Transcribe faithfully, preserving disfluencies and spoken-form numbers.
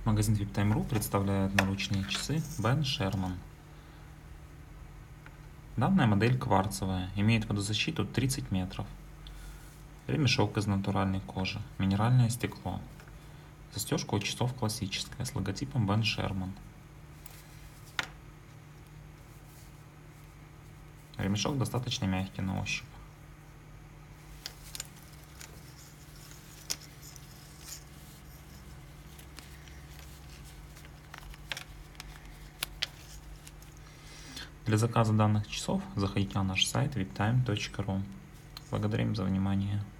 Магазин виптайм точка ру представляет наручные часы Ben Sherman. Данная модель кварцевая, имеет водозащиту тридцать метров. Ремешок из натуральной кожи, минеральное стекло. Застежка у часов классическая, с логотипом Ben Sherman. Ремешок достаточно мягкий на ощупь. Для заказа данных часов заходите на наш сайт виптайм точка ру. Благодарим за внимание.